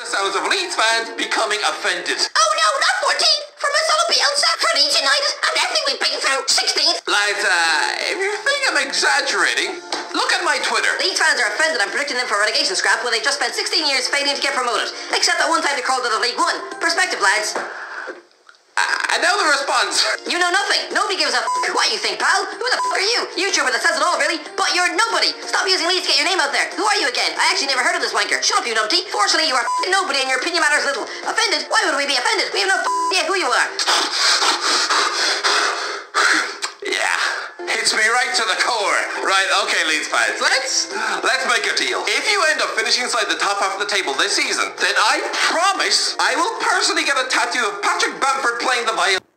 The sounds of Leeds fans becoming offended. Oh no, not 14th! For Marcelo Bielsa! For Leeds United! I'm definitely beaten through 16th! Lads, if you think I'm exaggerating, look at my Twitter. Leeds fans are offended I'm predicting them for relegation scrap when they've just spent 16 years failing to get promoted. Except that one time they crawled out of League One. Perspective, lads. And now the response. You know nothing. Nobody gives a what you think, pal. Who the are you? YouTuber that says it all, really. But you're nobody. Stop using Leeds to get your name out there. Who are you again? I actually never heard of this wanker. Shut up, you numpty. Fortunately, you are nobody and your opinion matters little. Offended? Why would we be offended? We have no idea who you are. Yeah. Hits me right to the core. Right, okay, Leeds fans. Let's make a deal. If you end up finishing inside the top half of the table this season, then I promise I will personally get a tattoo of Patrick Bamford playing the violin.